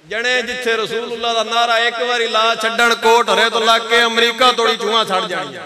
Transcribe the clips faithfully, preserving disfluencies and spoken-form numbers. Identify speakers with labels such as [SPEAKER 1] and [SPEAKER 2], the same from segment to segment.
[SPEAKER 1] जने जिथे रसूलुल्लाह दा नारा एक बारी ला छड्डण कोट हरे तो लग के अमरीका तोड़ी चूहा छड़ जानी।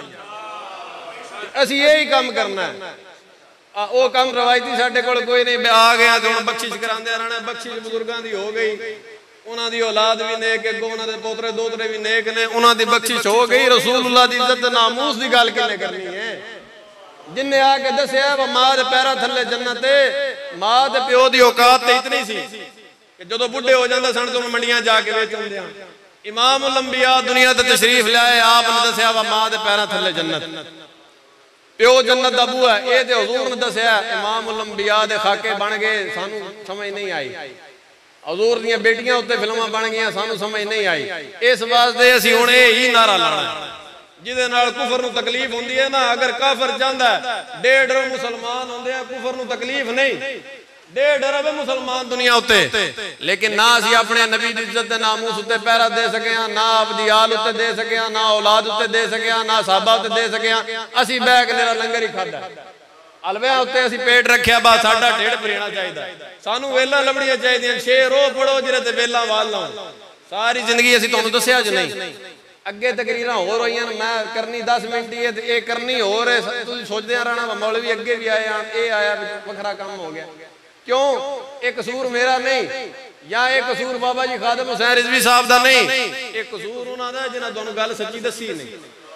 [SPEAKER 1] असी यही काम करना है। वो काम रवायती साडे कोल कोई नहीं। आ गया तो हुण बख्शिश करांदे रहना। बख्शिश बुजुर्गां दी हो गई, उन्हां दी औलाद भी नेक, अगों उन्हां दे पोतरे दोतरे भी नेक ने, उन्हां दी बख्शिश हो गई। रसूलुल्लाह दी इज्जत नामूस दी गल किन्ने करनी है? जिन्ने आके दस्या वा मां दे पैरां थल्ले जन्नत है। मां दे प्यो दी औकात ते इतनी सी कि जदों बुढ़े हो जांदा सन तो मंडियां जाके वेच आउंदे आ। इमाम उल अंबिया दुनिया ते तशरीफ लाए, आपने दस्या वा मां दे पैरां थल्ले जन्नत, प्यो जन्नत दा बूआ। ये ते हुजूर ने दस्या। इमाम उल अंबिया दे खाके बन गए, सानू समझ नहीं आई। हजूर दी बेटियां उत्ते फिल्मां बन गई, सानू समझ नहीं आई। इस वास्ते असीं हुण यही नारा लाना जिहदे नाल कुफर नूं तकलीफ हुंदी है ना। अगर काफिर चाहंदा डेढ़ अरब मुसलमान हुंदे आ, कुफर नूं तकलीफ नहीं। डेढ़ अरब मुसलमान दुनिया उत्ते, लेकिन ना असीं अपने नबी दी इज्जत दे नामूस उत्ते पहरा दे सके, ना आपदी आल उत्ते दे सके, ना औलाद उत्ते दे सके, ना साहबा उत्ते दे सके। असीं बैठ के तेरा लंगर ही खादा, अलविया उत्ते असीं पेट रखिया। बस साडा ढिड भरना चाहिदा। सानू वेलां लभणियां चाहिदियां। शेर ओ पढ़ो जिहदे ते वेलां वाल लाउण। सारी जिंदगी असीं तुहानूं दस्सिया ज नहीं। अगे तकरीरां होर होईयां, मैं करनी दस मिनट ही है, ये करनी होर है। तुसीं सोचदे रहना मौलवी अगे भी आए, ये आया, वखरा काम हो गया। क्यों? एक कसूर मेरा नहीं, या एक कसूर बाबा जी खादिम हुसैन रिजवी साहब दा नहीं। एक कसूर उन्हां दा जिन्हां तुहानूं गल सच्ची दसी नहीं।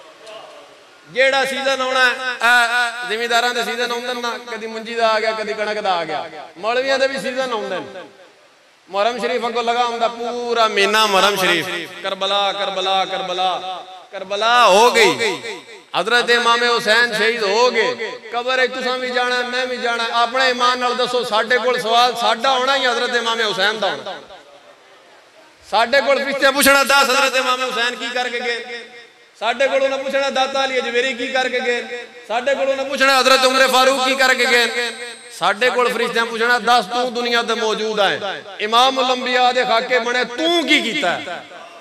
[SPEAKER 1] जेड़ा सीजन आना जिमीदारां दे सीजन आउंदे ना, कदी मुंजी दा आ गया, कदी कणक दा आ गया। मौलवियां दे भी सीजन आउंदे। मुहर्रम शरीफ अगों लगा हुंदा पूरा महीना। मुहर्रम शरीफ करबला करबला करबला करबला हो गई। हजरत इमाम हुसैन शहीद हो गए। कबर तुसां भी जाना, मैं भी जाना। अपने ईमान नाल दसो, साडे कोल सवाल साडा होना ही हजरत इमाम हुसैन दा होना। साडे कोल पिछले पुछना दस हजरत इमाम हुसैन की करके गए। साडे कोलों ना पूछना दाता अली अजमेरी की करके गए। साडे कोलों ना पूछना हजरत उमर फारूक की करके गए। साडे कोल फरिश्तियां पूछना दस तू दुनिया ते मौजूद है, इमाम उल अंबिया दे खाके बने, तू की कीता है?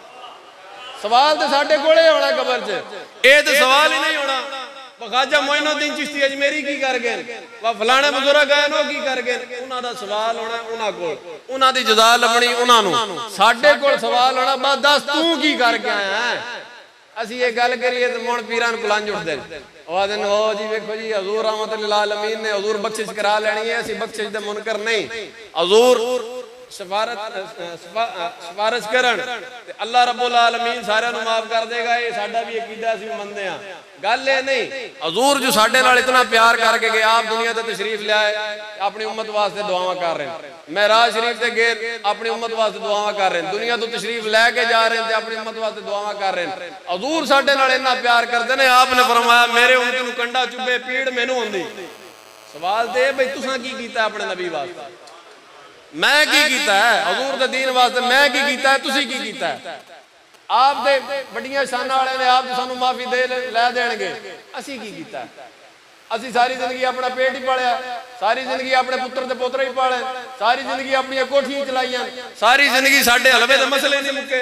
[SPEAKER 1] सवाल तो साडे कोले होना कबर च। ये तो सवाल ही नहीं होना ख्वाजा मोइनुद्दीन चिश्ती अजमेरी की कर गए, वा फलाने बुजुर्ग आए नो की कर गए। उन्हां दा सवाल होना उन्हां कोल, उन्हां दी जज़ा लभणी उन्हां नूं। साडे कोल सवाल होना बस दस तू की करके आया है। असी ये गल करिए तो मुण पीरां नूं कुलंज उठदे ने। ओ दिन हो जी वेखो जी हजूर रहमत लिल आलमीन ने हजूर बख्शिश करा लेनी है। असी बख्शिश दे मुनकर नहीं, हजूर सिफारत सिफारिश करन ते अल्लाह रब्बुल आलमीन सारियां नूं माफ कर देगा। ये साडा भी अकीदा असीं मनदे हां। गल ये नहीं, हजूर जो साडे नाल इतना प्यार करके गए, आप दुनिया ते तशरीफ लाए, अपनी उम्मत वास्ते दुआवां कर रहे हैं। महराज शरीफ ते गए, अपनी उम्मत वास्ते दुआवां कर रहे हैं। दुनिया तो तशरीफ लैके जा रहे हैं, अपनी उम्मत वास्ते दुआवां कर रहे हैं। हजूर साडे नाल इतना प्यार करते हैं। आपने फरमाया मेरे उम्मत नूं कंडा चुभे पीड़ मैनूं हुंदी। सवाल ते बई तुसां की कीता अपने नबी वास्ते? मैं की कीता है? हजूर दे दीन वास्ते मैं की कीता है? तुसीं की कीता है? आप दे बड़ियां शानां वाले ने आप सानू माफी दे लै देणगे। असीं की कीता है? असीं सारी जिंदगी अपना पेट ही पालिया, सारी जिंदगी अपने पुत्र ते पोतरे ही पाले, सारी जिंदगी अपनी कोठियां चलाइयां, सारी जिंदगी साडे हलवे दे मसले नहीं मुक्के।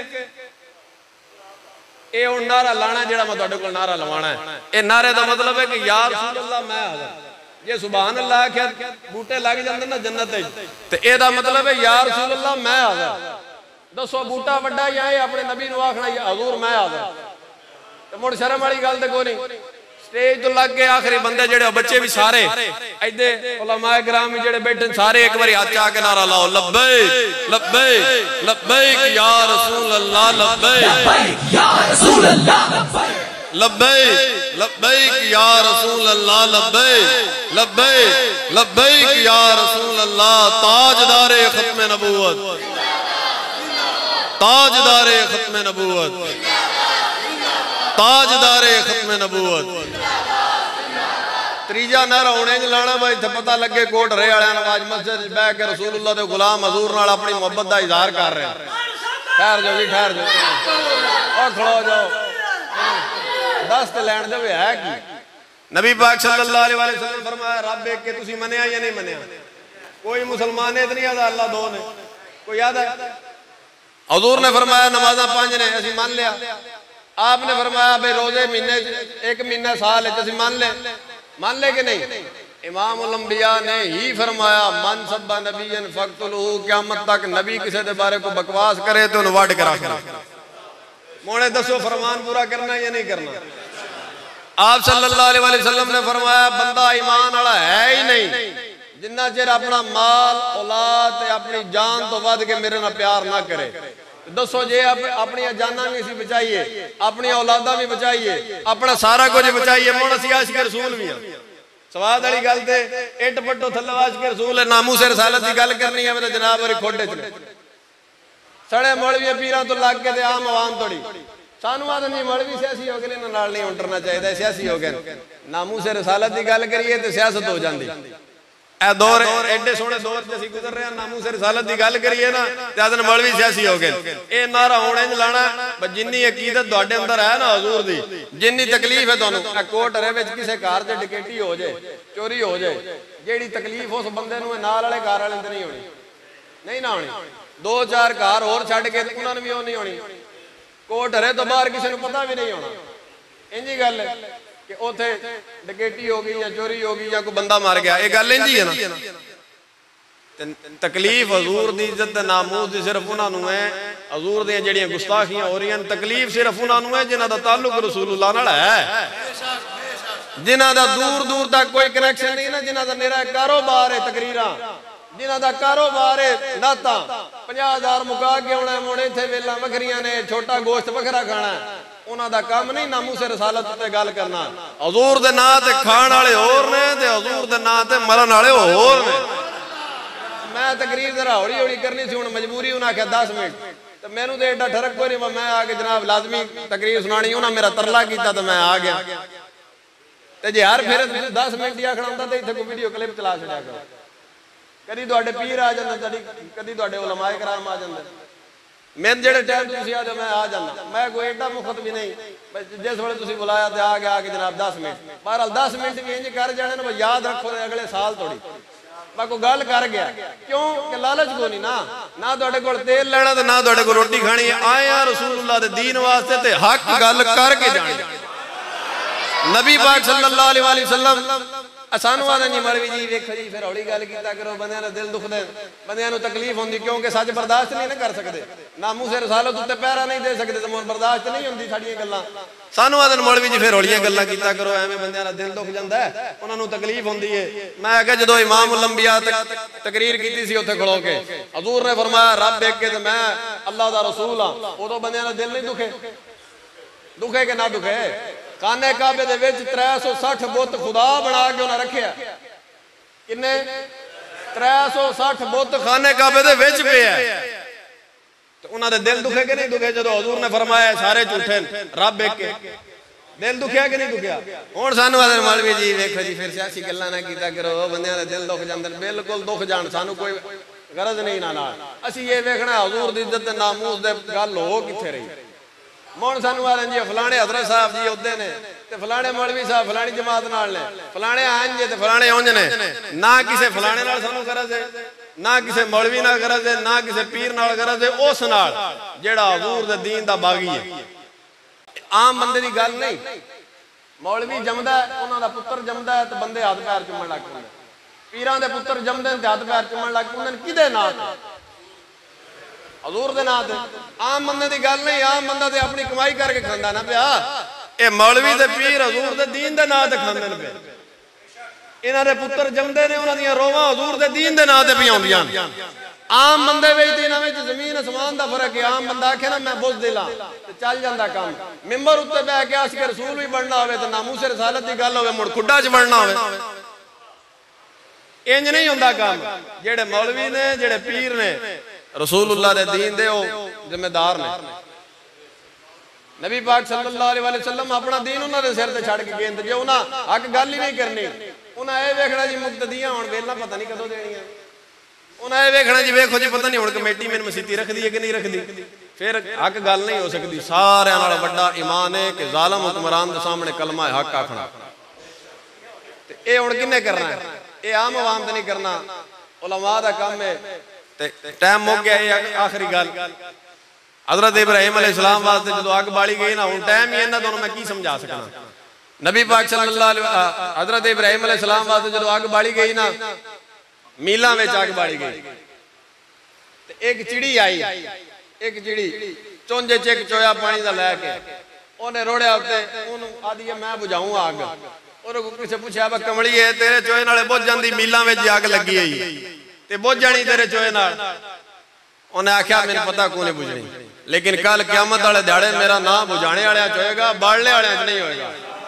[SPEAKER 1] ये हुण नारा लाना जेड़ा मैं तुहाडे कोल नारा लवाना है, ये नारे दा मतलब है कि या रसूल अल्लाह मैं हाज़िर। जे सुभान अल्लाह आख्या बूटे लग जांदे ना जन्नत ते एदा मतलब है या रसूल अल्लाह मैं हाज़िर। दसो बूटा वड्डा या अपने नबी नूं आखना या हजूर मैं हाज़िर? ते मुड़ शर्म वाली गल ते कोई नहीं। स्टेज तो लग के आखिरी बंदे जेड़े बच्चे भी सारे इदे उलमाए किराम जेड़े बैठे सारे एक बारी हाथ आके नारा लाओ लब्बैक लब्बैक लब्बैक या रसूल अल्लाह लब्बैक या रसूल अल्लाह लब्बैक लब्बैक या रसूल अल्लाह लब्बैक लब्बैक लब्बैक या रसूल अल्लाह। ताजदारे खत्म नबूवत, ताजदारे खत्म नबूवत, ताजदारे खत्म नबूवत। तीजा नारा होने लाना भाई पता लगे कोट रे वाले नवाज मस्जिद बह के रसूलुल्लाह दे गुलाम हजूर नाल अपनी मोहब्बत का इजहार कर रहे हैं। ठहर जाओ जी ठहर जाओ और खड़ो जाओ, दस ते लैण दे है की। नबी पाक सल्लल्लाहु अलैहि वसल्लम फरमाया रब एक के तुसी मनिया या नहीं मनिया? कोई मुसलमान ने इतनी आदा अल्लाह दो ने कोई याद है? हजूर ने फरमाया नमाजा पांच ने असीं मान लिया। आपने फरमाया भाई रोजे महीने एक महीना साल असीं मान ले मान ले कि नहीं? इमाम उल अंबिया ने ही फरमाया मन सब्बा नबीयन फक्तुलहू, क़यामत तक नबी किसी के बारे को बकवास करे तो उन्हें वड करा मोने दसो फरमान पूरा करना या नहीं करना। आप सल्लल्लाहु अलैहि वसल्लम ने फरमाया बंदा ईमान वाला है ही नहीं जिन्ना चेर अपना माल औलाद अपनी जान तो वध के मेरे नाल प्यार ना करे। दसो जे आप अपनी जाना भी असीं बचाइए, अपनी औलादा भी बचाइए, अपना सारा कुछ बचाइए, मुण असीं आशिक रसूल भी हां। सवाद वाली गल ते इट पट्टो थल्ले आशिक रसूल है, नामूस रिसालत की गल करनी है तो जनाब और खोडे च सड़े मौलवी पीरां तो लग के आम आवाम तोड़ी सानू आदन जी मौलवी सियासी हो गए, इन्हां नाल नहीं उंटरना चाहिए, सियासी हो गए। नामूस रिसालत की गल करिए तो सियासत हो जाती। ए दौर एडे सोहने दौर च असीं गुजर रहे हैं, नामूस रिसालत की गल करिए ना ते आदन मौलवी सियासी हो गए। ये नारा हुण इंज लाना जिन्नी अकीदत तुहाडे अंदर है ना हजूर दी, जिन्नी तकलीफ है तुहानू कोट हरे विच किसी घर च डकैती हो जाए, चोरी हो जाए, जिहड़ी तकलीफ उस बंदे नूं नाल वाले घर वाले नहीं होनी, नहीं ना होनी। दो चार घर होर छड्ड के उन्हां नूं भी ओह नहीं होनी। कोट हरे तो बाहर किसी नूं पता भी नहीं होना। इंजी गल है कि उथे डकैती हो गई या चोरी हो गई या कोई बंदा मर गया, ये गल इंजी है ना। तकलीफ हजूर दी इज्जत ते नामूस दी सिर्फ उन्हां नूं है, हजूर दी जिहड़ियां गुस्ताखियां हो रही तकलीफ सिर्फ उन्हां नूं है जिन्हां दा ताल्लुक रसूलुल्लाह नाल है, जिन्हां दा दूर दूर तक कोई कनैक्शन नहीं ना, जिन्हां दा निरा कारोबार है तकरीरां, जिन्हां दा कारोबार है नाता पचास हजार मुका के आना मुड़े इत्थे वेला वखरियां ने, छोटा गोश्त वखरा खाना, उन्हां दा काम नहीं नामूस रिसालत ते गल करना। हजूर दे नां ते खाण वाले होर ने ते हजूर दे नां ते मरन वाले होर ने। मैं तकरीर जरा हौली हौली करनी सी, हुण मजबूरी उन्हें आख्या दस मिनट तो मैनू तो एडा ठरक कोई नहीं, मैं आके जनाब लाजमी तकरीर सुनानी, उन्हें मेरा तरला किया तो मैं आ गया। ते जे हर फिर दस मिनट ही आखना होंदा तो इत्थे कोई वीडियो क्लिप चला छड़िया करो, कदी तुहाडे पीर आ जांदे, कदी तुहाडे उलमाए कराम आ जांदे, मैं जेड़े टाइम तुसीं आ जाओ मैं आ जाना, मैं कोई एडा मुफ्त भी नहीं, जिस वेले तुसीं बुलाया तो आ गया, आके जनाब दस मिनट बहरहाल दस मिनट भी इंज कर जाने ना, याद रखो अगले साल थोड़ी मैं कोई गल कर गया, क्यों कि लालच को नहीं ना, ना तुहाडे कोल तेल लेना ते ना तुहाडे कोल रोटी खानी, आए आ रसूलुल्लाह दे दीन वास्ते ते हक गल करके जानी। नबी पाक सल्लल्लाहु अलैहि वसल्लम सानू आदे जी मौलवी जी वेखो जी फिर हौली गल कीता करो, बंदियां दा दिल दुखदे, बंदियां नूं तकलीफ होंदी, क्योंकि सच बर्दाश्त नहीं ना कर सकते, नामूस रिसालत उत्ते पहरा नहीं दे सकते, तो बर्दाश्त नहीं होंदी साडियां गल्लां। सानू आदे मौलवी जी फिर हौलियां गल्लां कीता करो, एवें बंदियां दा दिल दुख जांदा है, उन्हां नूं तकलीफ होंदी है। मैं आख्या जदों इमाम उल अंबिया तकरीर कीती सी उत्थे खड़ो के, हजूर ने फरमाया रब एक के ते मैं अल्लाह दा रसूल हां, उदों बंदियां दा दिल नहीं दुखे, दुखे कि ना दुखे। खाने काबे दे विच त्रै सौ सठ बुत खुदा बना के उन्हें रखिया, किन्ने त्रै सौ सठ बुत खाने काबे दे विच पे है, तो उन्हां दे दिल दुखे कि नहीं दुखे? जदों हजूर ने फरमाया सारे झूठे रब एक के, दिल दुखिया कि नहीं दुखिया? हुण सानू आदे मौलवी जी वेखो जी फिर सियासी गल्लां ना कीता करो, बंदियां दे दिल दुख जांदे, बिल्कुल दुख जाण, सानू कोई गरज नहीं ना नाल, असीं ये वेखना हजूर दी इज्जत ते नामूस दे गल हो कित्थे रही। मोहन सानू आ जी फलाने हजरत साहब जी उदे ने ते फलाने मौलवी साहब फलानी जमात नाल ने, फलाने आंज ते फलाने उंज ने, ना किसे फलाने नाल सानू गरज है, ना किसे मौलवी नाल गरज है, ना किसे पीर नाल गरज है, उस नाल जेड़ा हजूर दे दीन दा बागी है। आम बंदे दी गल नहीं, मौलवी जमदा है उन्हां दा पुत्तर जमदा है ते बंदे हाथ पैर चुमण लग पैंदे, पीरां दे पुत्तर जमदे ते हाथ पैर चुमण लग पैंदे, किदे नाल? हजूर दे नाम ते। आम बंदे दी गल नहीं, आम बंदा ते अपनी कमाई करके खांदा ना पिया, ए मौलवी ते पीर हजूर दे दीन दे नाम ते खांदे ने पे, इन्हां दे पुत्तर जमदे ने, उन्हां दियां रोवां हजूर दे दीन दे नाम ते पियाउंदियां। आम बंदे विच ते इन्हां विच जमीन आसमान दा फर्क है। आम बंदा आखे ना मैं बुज़दिल हां ते चल जांदा काम, मिंबर उत्ते बैठ के आशिक रसूल भी बनना होवे ते नामूस रिसालत दी गल होवे मुड़ खुड्डा च बनना होवे, इंज नहीं हुंदा काम। जेड़े मौलवी ने जेड़े पीर ने रसूलुल्लाह दे दीन दे जिम्मेदार ने। नबी पाक सल्लल्लाहु अलैहि वसल्लम अपना दीन उन्हां दे सिर ते छड़ के गए, जे उन्हां हक गल ही नहीं करनी, उन्हां ये वेखना जी मुक्तदियां हुण वेला पता नहीं कदों देणियां, उन्हां ये वेखना जी वेखो जी पता नहीं हुण कमेटी मैनूं मसीती रखदी है कि नहीं रखदी, फिर हक गल नहीं हो सकती। सारियां नाल वड्डा ईमान है कि जालिम हुक्मरान दे सामने कलमा हक आखना, ते ये हुण किन्ने करना है? ये आम आवाम ते नहीं करना, उलमा दा काम है। टाइम मुक गया, आखिरी गल हजरत इब्राहिम अलैहिस्सलाम वास्ते जो अग बाली गई ना, हुण टाइम ही इन्हां दोनों मैं की समझा सकना। नबी पाक सल्लल्लाहु अलैहि वसल्लम हजरत इब्राहिम अलैहिस्सलाम वास्ते जो अग बाली गई ना, मीलों में अग बाली गई, एक चिड़ी आई, एक चिड़ी चुंझ च एक चोया पानी का लैके उन्हें रोड़िया उत्ते आदि है मैं बुझाऊँ अग। और किसी पूछा वा कमली है तेरे चोए नाले बुझ जाती, मीलों में अग लगी है ते बुझ जानी तेरे चोए नाल। उन्हें आख्या मैंने पता को नहीं बुझनी, लेकिन कल क़यामत वाले दिहाड़े मेरा नाम बुझाने वाले च होएगा, बालने वाले च नहीं होएगा।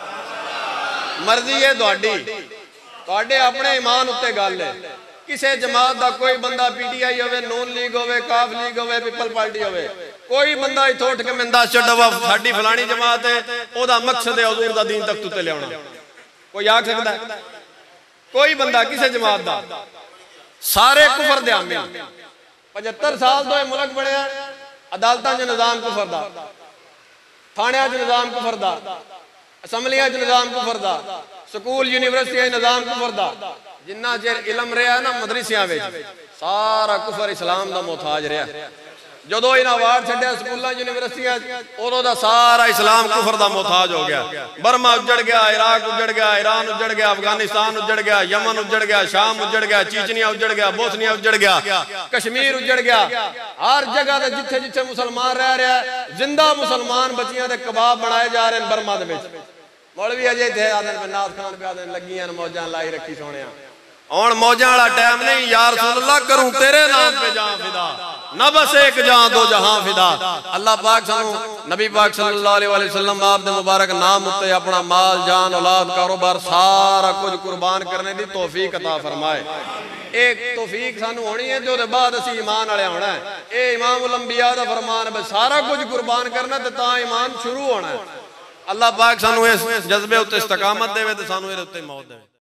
[SPEAKER 1] मर्जी है तुहाडी, तुहाडे अपने ईमान उत्ते गल है। किसी जमात का कोई बंदा पीटीआई होवे, नून लीग होवे, काफ लीग होवे, पीपल पार्टी होवे, कोई बंदा इथों उठ के मैं दस छड्डा साडी फलानी जमात है, ओदा मकसद है हुजूर दा दीन तख्त उत्ते लियाउणा, कोई आख सकदा है? कोई बंदा किसी जमात दा, सारे कुफर दे आमिल। पचहत्तर साल तो मुल्क बनया, अदालतां च निजाम कुफर दा, थाणियां च निजाम कुफर दा, असैम्बलियां च निजाम कुफर दा, स्कूल यूनिवर्सिटियां निजाम कुफर दा। जिन्ना चेर इलम रहा ना मदरसियां विच, सारा कुफर इस्लाम दा मोहताज रहा। जो इन्हें अवार्ड छड्या स्कूलों यूनिवर्सिटियां, उदों दा सारा इस्लाम कुफर दा मोहताज हो गया। बर्मा उजड़ गया, इराक उजड़ गया, ईरान उजड़ गया, अफगानिस्तान उजड़ गया, यमन उजड़ गया, शाम उजड़ गया, चीचनिया उजड़ गया, बोसनिया उजड़ गया, कश्मीर उजड़ गया। हर जगह जिथे जिथे मुसलमान रह रहा है, जिंदा मुसलमान बच्चियां दे कबाब बनाए जा रहे हैं बर्मा दे विच। मौलवी अजे थे आदन नाथ खान पे आदन लगियां मौजां लाई रखी सोने हुण मौजां वाला टाइम नहीं। या रसूल अल्लाह करूं तेरे नाम पे जान फिदा, ना बस एक जान दो जहां फिदा। अल्लाह पाक सानू नबी पाक सल्लल्लाहु अलैहि वसल्लम आप दे मुबारक नाम उत्ते अपना माल जान औलाद कारोबार सारा कुछ कुर्बान करने दी तौफीक अता फरमाए। एक तौफीक सानू होनी है जो बाद असी ईमान वाले होना है। ये इमामुल अंबिया दा फरमान है, सारा कुछ कुर्बान करना ते तां ईमान शुरू होना है। अल्लाह पाक सानू इस जज्बे उत्ते इस्तकामत देवे ते सानू इहदे उत्ते मौत देवे।